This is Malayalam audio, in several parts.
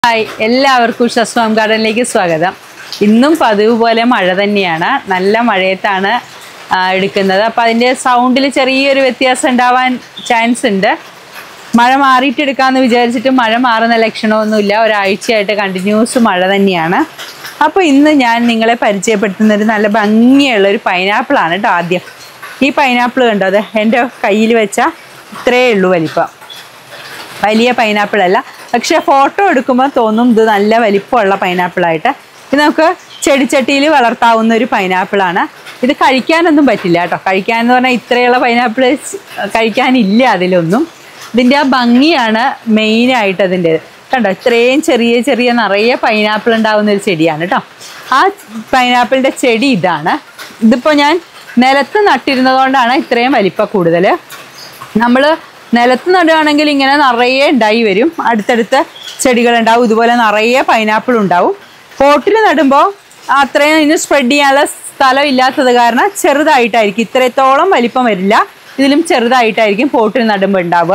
ഹായ് എല്ലാവർക്കും ഉഷസ് ഫാം ഗാർഡനിലേക്ക് സ്വാഗതം. ഇന്നും പതിവ് പോലെ മഴ തന്നെയാണ്. നല്ല മഴയത്താണ് എടുക്കുന്നത്. അപ്പോൾ അതിൻ്റെ സൗണ്ടിൽ ചെറിയൊരു വ്യത്യാസം ഉണ്ടാവാൻ ചാൻസ് ഉണ്ട്. മഴ മാറിയിട്ട് എടുക്കാമെന്ന് വിചാരിച്ചിട്ട് മഴ മാറുന്ന ലക്ഷണമൊന്നുമില്ല. ഒരാഴ്ചയായിട്ട് കണ്ടിന്യൂസ് മഴ തന്നെയാണ്. അപ്പോൾ ഇന്ന് ഞാൻ നിങ്ങളെ പരിചയപ്പെടുത്തുന്നൊരു നല്ല ഭംഗിയുള്ളൊരു പൈനാപ്പിളാണ് കേട്ടോ. ആദ്യം ഈ പൈനാപ്പിൾ കണ്ടോ, അത് എൻ്റെ കയ്യിൽ വെച്ചാൽ ഇത്രയേ ഉള്ളൂ വലിപ്പം. വലിയ പൈനാപ്പിളല്ല, പക്ഷെ ഫോട്ടോ എടുക്കുമ്പോൾ തോന്നും ഇത് നല്ല വലിപ്പമുള്ള പൈനാപ്പിളായിട്ട്. ഇത് നമുക്ക് ചെടിച്ചട്ടിയിൽ വളർത്താവുന്ന ഒരു പൈനാപ്പിളാണ്. ഇത് കഴിക്കാനൊന്നും പറ്റില്ല കേട്ടോ. കഴിക്കാനെന്ന് പറഞ്ഞാൽ ഇത്രയുള്ള പൈനാപ്പിൾ കഴിക്കാനില്ല അതിലൊന്നും. ഇതിൻ്റെ ആ ഭംഗിയാണ് മെയിനായിട്ട് അതിൻ്റെ. കണ്ടോ, ഇത്രയും ചെറിയ ചെറിയ നിറയെ പൈനാപ്പിൾ ഉണ്ടാകുന്ന ഒരു ചെടിയാണ് കേട്ടോ. ആ പൈനാപ്പിളിൻ്റെ ചെടി ഇതാണ്. ഇതിപ്പോൾ ഞാൻ നിലത്ത് നട്ടിരുന്നതുകൊണ്ടാണ് ഇത്രയും വലിപ്പം കൂടുതൽ. നമ്മൾ നിലത്ത് നടുകയാണെങ്കിൽ ഇങ്ങനെ നിറയെ ഉണ്ടായി വരും. അടുത്തടുത്ത് ചെടികളുണ്ടാവും. ഇതുപോലെ നിറയെ പൈനാപ്പിൾ ഉണ്ടാവും. പോട്ടിൽ നടുമ്പോൾ അത്രയും ഇതിന് സ്പ്രെഡ് ചെയ്യാനുള്ള സ്ഥലം ഇല്ലാത്തത് കാരണം ചെറുതായിട്ടായിരിക്കും. ഇത്രത്തോളം വലിപ്പം വരില്ല. ഇതിലും ചെറുതായിട്ടായിരിക്കും പോട്ടിൽ നടുമ്പോൾ ഉണ്ടാവുക.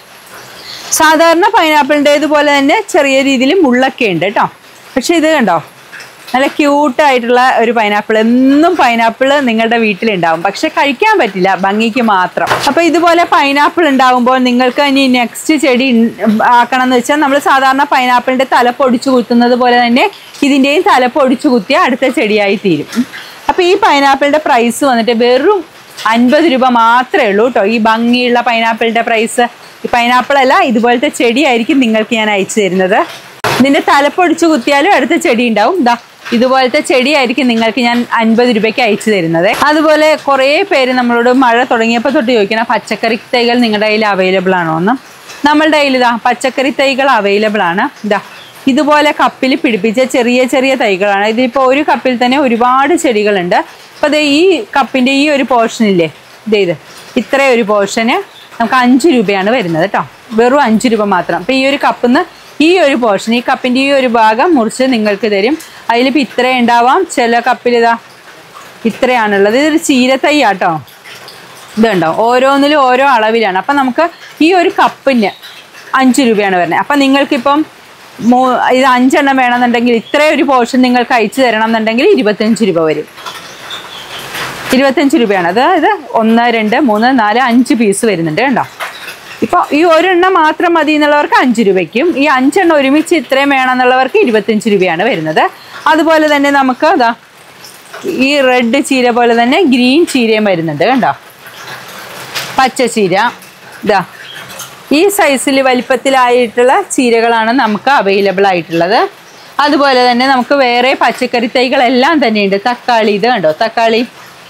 സാധാരണ പൈനാപ്പിളിൻ്റേതുപോലെ തന്നെ ചെറിയ രീതിയിൽ മുള്ളൊക്കെ ഉണ്ട് കേട്ടോ. പക്ഷെ ഇത് കണ്ടോ, നല്ല ക്യൂട്ടായിട്ടുള്ള ഒരു പൈനാപ്പിൾ. എന്നും പൈനാപ്പിൾ നിങ്ങളുടെ വീട്ടിലുണ്ടാവും, പക്ഷെ കഴിക്കാൻ പറ്റില്ല, ഭംഗിക്ക് മാത്രം. അപ്പോൾ ഇതുപോലെ പൈനാപ്പിൾ ഉണ്ടാകുമ്പോൾ നിങ്ങൾക്ക് ഇനി നെക്സ്റ്റ് ചെടി ആക്കണം എന്ന് വെച്ചാൽ നമ്മൾ സാധാരണ പൈനാപ്പിളിൻ്റെ തലപ്പൊടിച്ച് കുത്തുന്നത് പോലെ തന്നെ ഇതിൻ്റെയും തലപ്പൊടിച്ച് കുത്തിയാൽ അടുത്ത ചെടിയായി തീരും. അപ്പോൾ ഈ പൈനാപ്പിളിൻ്റെ പ്രൈസ് വന്നിട്ട് വെറും 50 രൂപ മാത്രമേ ഉള്ളൂ കേട്ടോ. ഈ ഭംഗിയുള്ള പൈനാപ്പിളിൻ്റെ പ്രൈസ്. ഈ പൈനാപ്പിളല്ല, ഇതുപോലത്തെ ചെടിയായിരിക്കും നിങ്ങൾക്ക് ഞാൻ അയച്ചു തരുന്നത്. ഇതിൻ്റെ തലപ്പൊടിച്ച് കുത്തിയാലും അടുത്ത ചെടി ഉണ്ടാവും. ദാ ഇതുപോലത്തെ ചെടിയായിരിക്കും നിങ്ങൾക്ക് ഞാൻ 50 രൂപയ്ക്ക് അയച്ചു തരുന്നത്. അതുപോലെ കുറേ പേര് നമ്മളോട് മഴ തുടങ്ങിയപ്പോൾ തൊട്ട് ചോദിക്കണം, പച്ചക്കറി തൈകൾ നിങ്ങളുടെ കയ്യിൽ അവൈലബിൾ ആണോ എന്ന്. നമ്മളുടെ കയ്യിൽ ഇതാ പച്ചക്കറി തൈകൾ അവൈലബിൾ ആണ്. ഇതാ ഇതുപോലെ കപ്പിൽ പിടിപ്പിച്ച ചെറിയ ചെറിയ തൈകളാണ്. ഇതിപ്പോൾ ഒരു കപ്പിൽ തന്നെ ഒരുപാട് ചെടികളുണ്ട്. അപ്പോൾ അത് ഈ കപ്പിൻ്റെ ഈ ഒരു പോർഷനില്ലേ, ഇത് ഇത്രയും ഒരു പോർഷന് നമുക്ക് 5 രൂപയാണ് വരുന്നത് കേട്ടോ. വെറും 5 രൂപ മാത്രം. അപ്പോൾ ഈ ഒരു കപ്പിൽ നിന്ന് ഈ ഒരു പോർഷൻ, ഈ കപ്പിൻ്റെ ഈ ഒരു ഭാഗം മുറിച്ച് നിങ്ങൾക്ക് തരും. അതിലിപ്പോൾ ഇത്രയും ഉണ്ടാവാം. ചില കപ്പിൽ ഇതാ ഇത്രയാണുള്ളത്. ഇതൊരു ചീരത്തൈ ആട്ടോ. ഇതുണ്ടോ, ഓരോന്നിലും ഓരോ അളവിലാണ്. അപ്പം നമുക്ക് ഈ ഒരു കപ്പിന് 5 രൂപയാണ് വരുന്നത്. അപ്പം നിങ്ങൾക്കിപ്പം ഇത് 5 എണ്ണം വേണമെന്നുണ്ടെങ്കിൽ ഇത്രയും ഒരു പോർഷൻ നിങ്ങൾക്ക് അയച്ചു തരണം എന്നുണ്ടെങ്കിൽ 25 രൂപ വരും. 25 രൂപയാണ്. അതായത് 1, 2, 3, 4, 5 പീസ് വരുന്നുണ്ട് കണ്ടോ. ഇപ്പോൾ ഈ ഒരെണ്ണം മാത്രം മതി എന്നുള്ളവർക്ക് 5 രൂപയ്ക്കും, ഈ 5 എണ്ണം ഒരുമിച്ച് ഇത്രയും വേണമെന്നുള്ളവർക്ക് 25 രൂപയാണ് വരുന്നത്. അതുപോലെ തന്നെ നമുക്ക് അതാ ഈ റെഡ് ചീര പോലെ തന്നെ ഗ്രീൻ ചീരയും വരുന്നുണ്ട് കണ്ടോ. പച്ച ചീര ഇതാ ഈ സൈസിൽ വലിപ്പത്തിലായിട്ടുള്ള ചീരകളാണ് നമുക്ക് അവൈലബിൾ ആയിട്ടുള്ളത്. അതുപോലെ തന്നെ നമുക്ക് വേറെ പച്ചക്കറി തൈകളെല്ലാം തന്നെയുണ്ട്. തക്കാളി, ഇത് കണ്ടോ, തക്കാളി.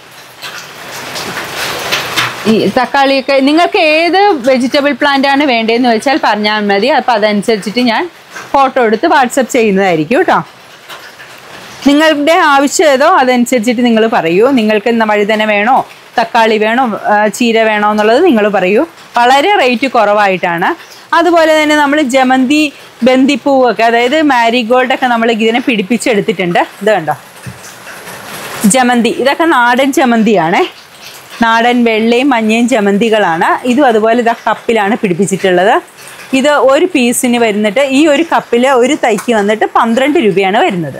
ഈ തക്കാളിയൊക്കെ നിങ്ങൾക്ക് ഏത് വെജിറ്റബിൾ പ്ലാന്റ് ആണ് വേണ്ടതെന്ന് വെച്ചാൽ പറഞ്ഞാൽ മതി. അപ്പോൾ അതനുസരിച്ചിട്ട് ഞാൻ ഫോട്ടോ എടുത്ത് വാട്സപ്പ് ചെയ്യുന്നതായിരിക്കും കേട്ടോ. നിങ്ങളുടെ ആവശ്യം ഏതോ അതനുസരിച്ചിട്ട് നിങ്ങൾ പറയൂ. നിങ്ങൾക്ക് വഴുതന വേണോ, തക്കാളി വേണോ, ചീര വേണോ എന്നുള്ളത് നിങ്ങൾ പറയൂ. വളരെ റേറ്റ് കുറവായിട്ടാണ്. അതുപോലെ തന്നെ നമ്മൾ ജമന്തി, ബന്ദിപ്പൂവൊക്കെ, അതായത് മാരിഗോൾഡൊക്കെ നമ്മൾ ഇതിനെ പിടിപ്പിച്ചെടുത്തിട്ടുണ്ട്. ഇത് കണ്ടോ, ജമന്തി. ഇതൊക്കെ നാടൻ ജമന്തിയാണേ. നാടൻ വെള്ളയും മഞ്ഞയും ജമന്തികളാണ്. ഇതും അതുപോലെ ഇതാ കപ്പിലാണ് പിടിപ്പിച്ചിട്ടുള്ളത്. ഇത് ഒരു പീസിന് വരുന്നിട്ട് ഈ ഒരു കപ്പിൽ ഒരു തൈക്ക് വന്നിട്ട് 12 രൂപയാണ് വരുന്നത്.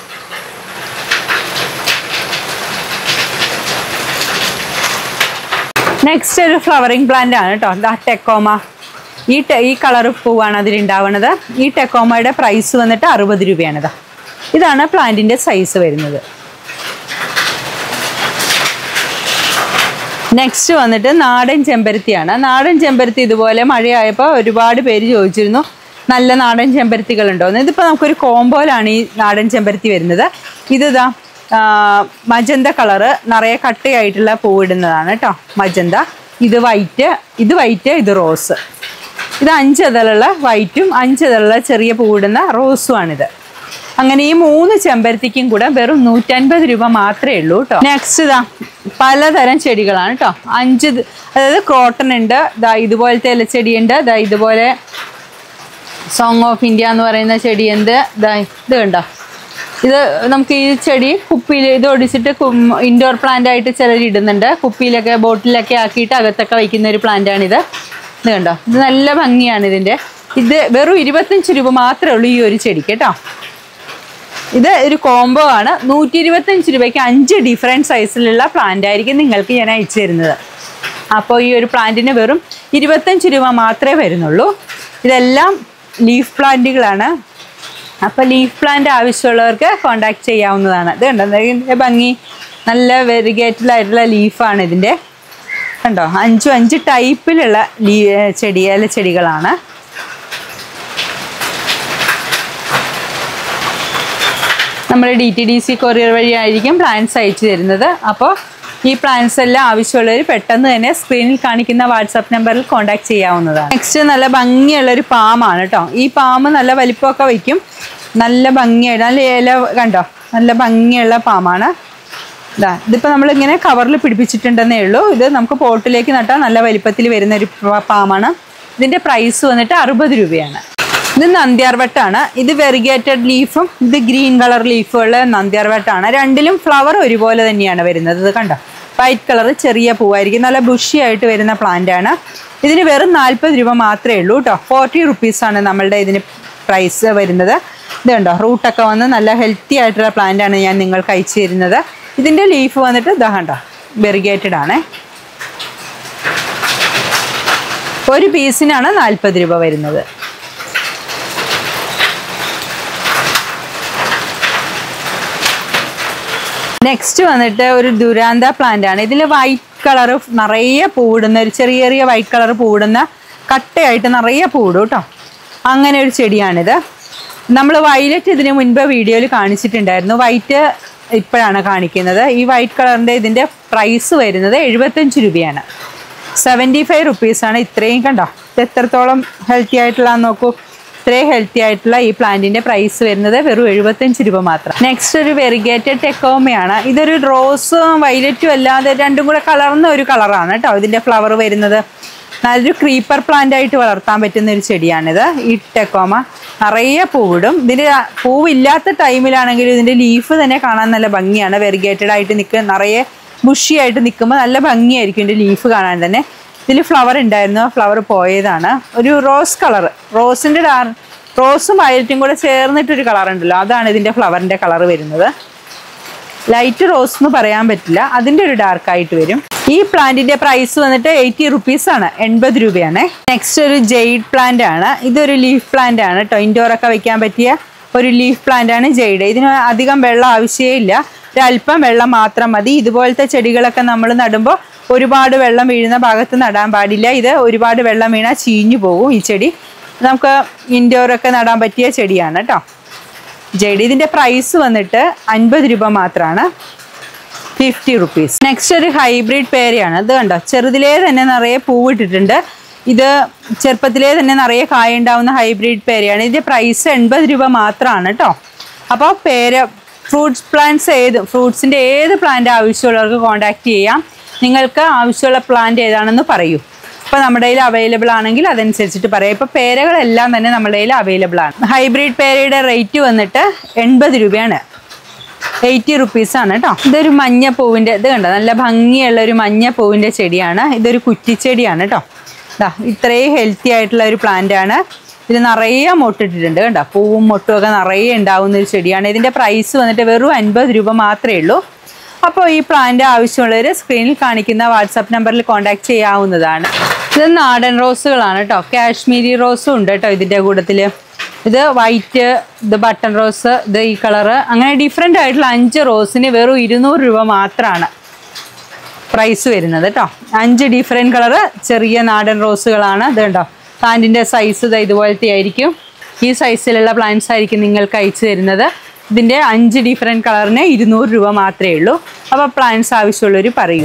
നെക്സ്റ്റ് ഒരു ഫ്ലവറിങ് പ്ലാന്റ് ആണ് കേട്ടോ. ദാ ടെക്കോമ. ഈ കളർ പൂവാണ് അതിലുണ്ടാവുന്നത്. ഈ ടെക്കോമയുടെ പ്രൈസ് വന്നിട്ട് 60 രൂപയാണ്. ഇതാണ് പ്ലാന്റിൻ്റെ സൈസ് വരുന്നത്. നെക്സ്റ്റ് വന്നിട്ട് നാടൻ ചെമ്പരത്തിയാണ്. നാടൻ ചെമ്പരത്തി ഇതുപോലെ മഴയായപ്പോൾ ഒരുപാട് പേര് ചോദിച്ചിരുന്നു നല്ല നാടൻ ചെമ്പരത്തികളുണ്ടോ എന്ന്. ഇതിപ്പോൾ നമുക്കൊരു കോമ്പോയിലാണ് ഈ നാടൻ ചെമ്പരത്തി വരുന്നത്. ഇതിതാ മജന്ത കളറ്, നിറയെ കട്ടയായിട്ടുള്ള പൂവിടുന്നതാണ് കേട്ടോ, മജന്ത. ഇത് വൈറ്റ്, ഇത് റോസ്. ഇത് 5 ഇതളുള്ള വൈറ്റും 5 ഇതളുള്ള ചെറിയ പൂവിടുന്ന റോസുമാണിത്. അങ്ങനെ ഈ 3 ചെമ്പരത്തിക്കും കൂടെ വെറും 150 രൂപ മാത്രമേ ഉള്ളൂ കേട്ടോ. നെക്സ്റ്റ് ഇതാ പലതരം ചെടികളാണ് കേട്ടോ. 5, അതായത് ക്രോട്ടൺ ഉണ്ട്, ഇതാ ഇതുപോലത്തെ ഇലച്ചെടിയുണ്ട്, ഇതാ ഇതുപോലെ സോങ് ഓഫ് ഇന്ത്യ എന്ന് പറയുന്ന ചെടിയുണ്ട്. ഇതാ ഇത് കണ്ടോ, ഇത് നമുക്ക് ഈ ചെടി കുപ്പിയിൽ ഇത് ഒടിച്ചിട്ട് ഇൻഡോർ പ്ലാന്റ് ആയിട്ട് ചിലർ ഇടുന്നുണ്ട്. കുപ്പിയിലൊക്കെ ബോട്ടിലൊക്കെ ആക്കിയിട്ട് അകത്തൊക്കെ വയ്ക്കുന്ന ഒരു പ്ലാന്റാണിത്. ഇത് കണ്ടോ, ഇത് നല്ല ഭംഗിയാണ് ഇതിൻ്റെ. ഇത് വെറും 25 രൂപ മാത്രമേ ഉള്ളൂ ഈ ഒരു ചെടിക്ക് കേട്ടോ. ഇത് ഒരു കോംബോ ആണ്. 125 രൂപയ്ക്ക് 5 ഡിഫറെൻറ്റ് സൈസിലുള്ള പ്ലാന്റ് ആയിരിക്കും നിങ്ങൾക്ക് ഞാൻ അയച്ചു തരുന്നത്. അപ്പോൾ ഈ ഒരു പ്ലാന്റിന് വെറും 25 രൂപ മാത്രമേ വരുന്നുള്ളൂ. ഇതെല്ലാം ലീഫ് പ്ലാന്റുകളാണ്. അപ്പോൾ ലീഫ് പ്ലാന്റ് ആവശ്യമുള്ളവർക്ക് കോൺടാക്ട് ചെയ്യാവുന്നതാണ്. ഇത് കണ്ടോ ഇതിൻ്റെ ഭംഗി, നല്ല വെരിഗേറ്റഡായിട്ടുള്ള ലീഫാണ് ഇതിൻ്റെ. കണ്ടോ 5 ടൈപ്പിലുള്ള ചെടികളാണ്. നമ്മൾ DTDC കൊറിയർ വഴിയായിരിക്കും പ്ലാന്റ്സ് അയച്ചു തരുന്നത്. അപ്പോൾ ഈ പ്ലാന്റ്സ് എല്ലാം ആവശ്യമുള്ളവർ പെട്ടെന്ന് തന്നെ സ്ക്രീനിൽ കാണിക്കുന്ന വാട്സാപ്പ് നമ്പറിൽ കോൺടാക്ട് ചെയ്യാവുന്നതാണ്. നെക്സ്റ്റ് നല്ല ഭംഗിയുള്ളൊരു പാമാണ് കേട്ടോ. ഈ പാമ്പ് നല്ല വലിപ്പമൊക്കെ വയ്ക്കും, നല്ല ഭംഗിയായിട്ട് നല്ല ഇല കണ്ടോ, നല്ല ഭംഗിയുള്ള പാമാണ്. ഇതിപ്പോൾ നമ്മളിങ്ങനെ കവറിൽ പിടിപ്പിച്ചിട്ടുണ്ടെന്നേ ഉള്ളൂ. ഇത് നമുക്ക് പോട്ടിലേക്ക് നട്ടാൽ നല്ല വലിപ്പത്തിൽ വരുന്നൊരു പാമാണ്. ഇതിൻ്റെ പ്രൈസ് വന്നിട്ട് 60 രൂപയാണ്. ഇത് നന്ദ്യാർവട്ടാണ്. ഇത് വെറിഗേറ്റഡ് ലീഫും ഇത് ഗ്രീൻ കളർ ലീഫുള്ള നന്ദ്യാർവട്ടാണ്. രണ്ടിലും ഫ്ലവർ ഒരുപോലെ തന്നെയാണ് വരുന്നത്. ഇത് കണ്ടോ വൈറ്റ് കളർ ചെറിയ പൂവായിരിക്കും, നല്ല ബുഷി ആയിട്ട് വരുന്ന പ്ലാന്റ് ആണ്. ഇതിന് വെറും 40 രൂപ മാത്രമേ ഉള്ളൂ കേട്ടോ. 40 റുപ്പീസാണ് നമ്മളുടെ ഇതിന് പ്രൈസ് വരുന്നത്. ഇത് കണ്ടോ റൂട്ടൊക്കെ വന്ന് നല്ല ഹെൽത്തി ആയിട്ടുള്ള പ്ലാന്റ് ആണ് ഞാൻ നിങ്ങൾക്ക് അയച്ചു തരുന്നത്. ഇതിൻ്റെ ലീഫ് വന്നിട്ട് ഇതാ കണ്ടോ വെറിഗേറ്റഡ് ആണ്. ഒരു പീസിനാണ് 40 രൂപ വരുന്നത്. നെക്സ്റ്റ് വന്നിട്ട് ഒരു ദുരാന്ത പ്ലാന്റ് ആണ്. ഇതിൽ വൈറ്റ് കളർ നിറയെ പൂവിടുന്ന ഒരു ചെറിയ വൈറ്റ് കളർ പൂവിടുന്ന കട്ടയായിട്ട് നിറയെ പൂവിടും കേട്ടോ. അങ്ങനെ ഒരു ചെടിയാണിത്. നമ്മൾ വയലറ്റ് ഇതിന് മുൻപ് വീഡിയോയിൽ കാണിച്ചിട്ടുണ്ടായിരുന്നു. വൈറ്റ് ഇപ്പോഴാണ് കാണിക്കുന്നത്. ഈ വൈറ്റ് കളറിൻ്റെ ഇതിൻ്റെ പ്രൈസ് വരുന്നത് 75 രൂപയാണ്. 75 റുപ്പീസാണ്. ഇത്രയും കണ്ടോ ഇത് എത്രത്തോളം ഹെൽത്തി ആയിട്ടുള്ളതെന്ന് നോക്കൂ. ഇത്രയും ഹെൽത്തി ആയിട്ടുള്ള ഈ പ്ലാന്റിൻ്റെ പ്രൈസ് വരുന്നത് വെറും 75 രൂപ മാത്രം. നെക്സ്റ്റ് ഒരു വെറിഗേറ്റഡ് ടെക്കോമയാണ്. ഇതൊരു റോസും വയലറ്റും അല്ലാതെ രണ്ടും കൂടെ കലർന്ന ഒരു കളറാണ് കേട്ടോ ഇതിൻ്റെ ഫ്ലവർ വരുന്നത്. നല്ലൊരു ക്രീപ്പർ പ്ലാന്റ് ആയിട്ട് വളർത്താൻ പറ്റുന്ന ഒരു ചെടിയാണിത്. ഈ ടെക്കോമ നിറയെ പൂവിടും. ഇതിൻ്റെ പൂവില്ലാത്ത ടൈമിലാണെങ്കിലും ഇതിൻ്റെ ലീഫ് തന്നെ കാണാൻ നല്ല ഭംഗിയാണ്. വെറിഗേറ്റഡ് ആയിട്ട് നിറയെ ബുഷിയായിട്ട് നിൽക്കുമ്പോൾ നല്ല ഭംഗിയായിരിക്കും ഇതിൻ്റെ ലീഫ് കാണാൻ തന്നെ. ഇതിൽ ഫ്ലവർ ഉണ്ടായിരുന്നു, ഫ്ലവർ പോയതാണ്. ഒരു റോസ് കളർ, റോസും വയലറ്റും കൂടെ ചേർന്നിട്ടൊരു കളർ ഉണ്ടല്ലോ, അതാണ് ഇതിൻ്റെ ഫ്ലവറിൻ്റെ കളർ വരുന്നത്. ലൈറ്റ് റോസ് എന്ന് പറയാൻ പറ്റില്ല, അതിൻ്റെ ഒരു ഡാർക്കായിട്ട് വരും. ഈ പ്ലാന്റിൻ്റെ പ്രൈസ് വന്നിട്ട് 80 റുപ്പീസാണ്, 80 രൂപയാണ്. നെക്സ്റ്റ് ഒരു ജെയ്ഡ് പ്ലാന്റ് ആണ്. ഇതൊരു ലീഫ് പ്ലാന്റ് ആണ് കേട്ടോ. ഇൻഡോറൊക്കെ വെക്കാൻ പറ്റിയ ഒരു ലീഫ് പ്ലാന്റ് ആണ് ജെയ്ഡ്. ഇതിന് അധികം വെള്ളം ആവശ്യമേ ഇല്ല, ഒരല്പം വെള്ളം മാത്രം മതി. ഇതുപോലത്തെ ചെടികളൊക്കെ നമ്മൾ നടുമ്പോൾ ഒരുപാട് വെള്ളം വീഴുന്ന ഭാഗത്ത് നടാൻ പാടില്ല. ഇത് ഒരുപാട് വെള്ളം വീണാൽ ചീഞ്ഞു പോകും. ഈ ചെടി നമുക്ക് ഇൻഡോറൊക്കെ നടാൻ പറ്റിയ ചെടിയാണ് കേട്ടോ ജെയ്ഡ്. ഇതിൻ്റെ പ്രൈസ് വന്നിട്ട് 50 രൂപ മാത്രമാണ്, 50 റുപ്പീസ്. നെക്സ്റ്റ് ഒരു ഹൈബ്രിഡ് പേരയാണ്. ഇത് കണ്ടോ ചെറുതിലേ തന്നെ നിറയെ പൂവിട്ടിട്ടുണ്ട്. ഇത് ചെറുപ്പത്തിലേ തന്നെ നിറയെ കായ ഉണ്ടാവുന്ന ഹൈബ്രിഡ് പേരയാണ്. ഇതിൻ്റെ പ്രൈസ് 80 രൂപ മാത്രമാണ് കേട്ടോ. അപ്പോൾ ഫ്രൂട്ട്സിൻ്റെ ഏത് പ്ലാന്റ് ആവശ്യമുള്ളവർക്ക് കോൺടാക്ട് ചെയ്യാം. നിങ്ങൾക്ക് ആവശ്യമുള്ള പ്ലാന്റ് ഏതാണെന്ന് പറയൂ. അപ്പോൾ നമ്മുടെ കയ്യിൽ അവൈലബിൾ ആണെങ്കിൽ അതനുസരിച്ചിട്ട് പറയാം. ഇപ്പോൾ പേരകളെല്ലാം തന്നെ നമ്മുടെ കയ്യിൽ അവൈലബിൾ ആണ്. ഹൈബ്രിഡ് പേരയുടെ റേറ്റ് വന്നിട്ട് 80 രൂപയാണ്, 80 റുപ്പീസാണ് കേട്ടോ. ഇതൊരു മഞ്ഞ പൂവിൻ്റെ, ഇത് കണ്ടോ നല്ല ഭംഗിയുള്ള ഒരു മഞ്ഞ പൂവിൻ്റെ ചെടിയാണ്. ഇതൊരു കുറ്റിച്ചെടിയാണ് കേട്ടോ. ഇത്രയും ഹെൽത്തി ആയിട്ടുള്ള ഒരു പ്ലാന്റ് ആണ്. ഇത് നിറയെ മൊട്ടിട്ടിട്ടുണ്ട് കണ്ടോ, പൂവും മൊട്ടും ഒക്കെ നിറയെ ഉണ്ടാവുന്ന ഒരു ചെടിയാണ്. ഇതിൻ്റെ പ്രൈസ് വന്നിട്ട് വെറും 50 രൂപ മാത്രമേ ഉള്ളൂ. അപ്പോൾ ഈ പ്ലാന്റ് ആവശ്യമുള്ളവർ സ്ക്രീനിൽ കാണിക്കുന്ന വാട്സാപ്പ് നമ്പറിൽ കോൺടാക്ട് ചെയ്യാവുന്നതാണ്. ഇത് നാടൻ റോസുകളാണ് കേട്ടോ. കാശ്മീരി റോസും ഉണ്ട് കേട്ടോ ഇതിൻ്റെ കൂട്ടത്തിൽ. ഇത് വൈറ്റ്, ഇത് ബട്ടൺ റോസ്, ഇത് ഈ കളറ്, അങ്ങനെ ഡിഫറെൻ്റ് ആയിട്ടുള്ള 5 റോസിന് വെറും 200 രൂപ മാത്രമാണ് പ്രൈസ് വരുന്നത് കേട്ടോ. 5 ഡിഫറെൻറ്റ് കളറ് ചെറിയ നാടൻ റോസുകളാണ്. ഇത് കണ്ടോ പ്ലാന്റിൻ്റെ സൈസ് ഇത് ഇതുപോലത്തെ ആയിരിക്കും. ഈ സൈസിലുള്ള പ്ലാന്റ്സ് ആയിരിക്കും നിങ്ങൾക്ക് അയച്ചു തരുന്നത്. ഇതിൻ്റെ 5 ഡിഫറെൻറ്റ് കളറിന് 200 രൂപ മാത്രമേ ഉള്ളൂ. അപ്പോൾ പ്ലാന്റ്സ് ആവശ്യമുള്ളവർ പറയൂ.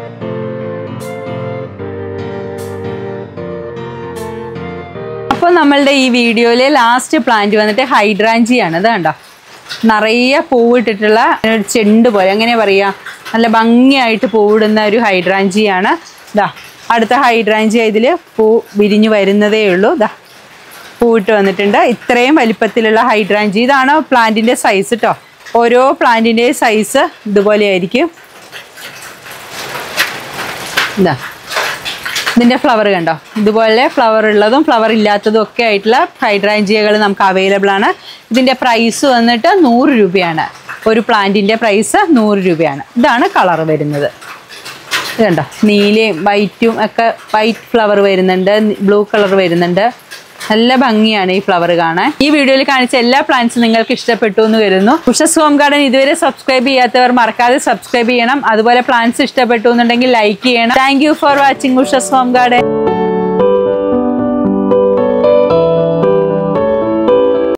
അപ്പോൾ നമ്മളുടെ ഈ വീഡിയോയിലെ ലാസ്റ്റ് പ്ലാന്റ് വന്നിട്ട് ഹൈഡ്രാഞ്ചിയാണ്. അത് കണ്ടോ നിറയെ പൂവിട്ടിട്ടുള്ള ഒരു ചെണ്ട് പോലെ, എങ്ങനെ പറയുക, നല്ല ഭംഗിയായിട്ട് പൂവിടുന്ന ഒരു ഹൈഡ്രാഞ്ചിയാണ്. അടുത്ത ഹൈഡ്രാഞ്ചിയ ഇതിൽ പൂ വിരിഞ്ഞു വരുന്നതേ ഉള്ളൂ. പൂവിട്ട് വന്നിട്ടുണ്ട്. ഇത്രയും വലിപ്പത്തിലുള്ള ഹൈഡ്രാഞ്ചി. ഇതാണ് പ്ലാന്റിൻ്റെ സൈസ് കേട്ടോ. ഓരോ പ്ലാന്റിൻ്റെയും സൈസ് ഇതുപോലെ ആയിരിക്കും. ഇതിൻ്റെ ഫ്ലവർ കണ്ടോ, ഇതുപോലെ ഫ്ലവർ ഉള്ളതും ഫ്ലവർ ഇല്ലാത്തതും ഒക്കെ ആയിട്ടുള്ള ഹൈഡ്രാഞ്ചിയകൾ നമുക്ക് അവൈലബിൾ ആണ്. ഇതിൻ്റെ പ്രൈസ് വന്നിട്ട് 100 രൂപയാണ്. ഒരു പ്ലാന്റിൻ്റെ പ്രൈസ് 100 രൂപയാണ്. ഇതാണ് കളർ വരുന്നത്. ഇത് കണ്ടോ, നീലയും വൈറ്റും ഒക്കെ, വൈറ്റ് ഫ്ലവർ വരുന്നുണ്ട്, ബ്ലൂ കളർ വരുന്നുണ്ട്. നല്ല ഭംഗിയാണ് ഈ ഫ്ലവർ കാണാൻ. ഈ വീഡിയോയിൽ കാണിച്ച എല്ലാ പ്ലാന്റ്സും നിങ്ങൾക്ക് ഇഷ്ടപ്പെട്ടു എന്ന് വരുന്നു. ഉഷസ് ഹോം ഗാർഡൻ ഇതുവരെ സബ്സ്ക്രൈബ് ചെയ്യാത്തവർ മറക്കാതെ സബ്സ്ക്രൈബ് ചെയ്യണം. അതുപോലെ പ്ലാന്റ്സ് ഇഷ്ടപ്പെട്ടു എന്നുണ്ടെങ്കിൽ ലൈക്ക് ചെയ്യണം. Thank you for watching Ushas home garden.